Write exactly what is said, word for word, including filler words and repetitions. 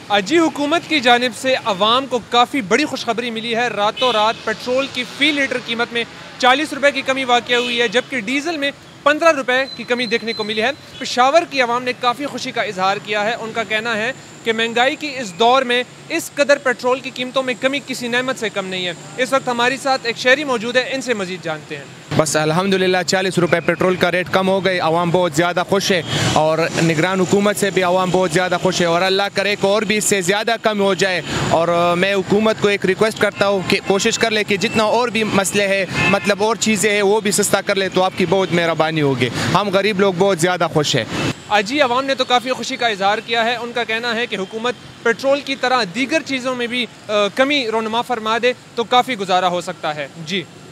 अजी हुकूमत की जानिब से अवाम को काफ़ी बड़ी खुशखबरी मिली है। रातों रात पेट्रोल की फ़ी लीटर कीमत में चालीस रुपए की कमी वाक़या हुई है, जबकि डीज़ल में पंद्रह रुपए की कमी देखने को मिली है। पेशावर की आवाम ने काफ़ी खुशी का इजहार किया है। उनका कहना है कि महंगाई की इस दौर में इस कदर पेट्रोल की कीमतों में कमी किसी नेमत से कम नहीं है। इस वक्त हमारे साथ एक शहरी मौजूद है, इनसे मजीद जानते हैं। बस अल्हम्दुलिल्लाह चालीस रुपए पेट्रोल का रेट कम हो गई, आवाम बहुत ज़्यादा खुश है और निगरान हुकूमत से भी आवाम बहुत ज़्यादा खुश है और अल्लाह करे कि और भी इससे ज़्यादा कम हो जाए। और मैं हुकूमत को एक रिक्वेस्ट करता हूँ कि कोशिश कर ले कि जितना और भी मसले हैं, मतलब और चीज़ें हैं, वो भी सस्ता कर ले तो आपकी बहुत मेहरबानी होगी। हम गरीब लोग बहुत ज़्यादा खुश हैं। अजी अवाम ने तो काफ़ी खुशी का इजहार किया है। उनका कहना है कि हुकूमत पेट्रोल की तरह दीगर चीज़ों में भी आ, कमी रोनमा फरमा दे तो काफ़ी गुजारा हो सकता है। जी।